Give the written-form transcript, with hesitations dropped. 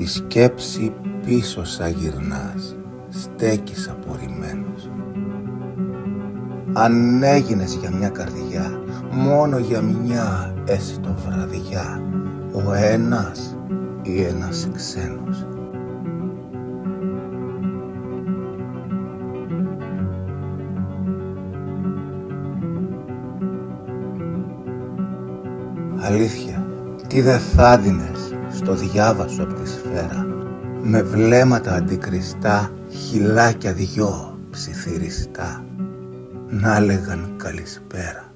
σκέψη πίσω σαν γυρνάς, στέκεις απορριμμένος. Αν έγινες για μια καρδιά, μόνο για μια έστω βραδιά, ο ένας ή ένας ξένος. Αλήθεια, τι δε θα δίνες στο διάβασο απ' τη σφαίρα, με βλέμματα αντικριστά, χυλάκια δυο ψιθυριστά, να λέγαν καλησπέρα.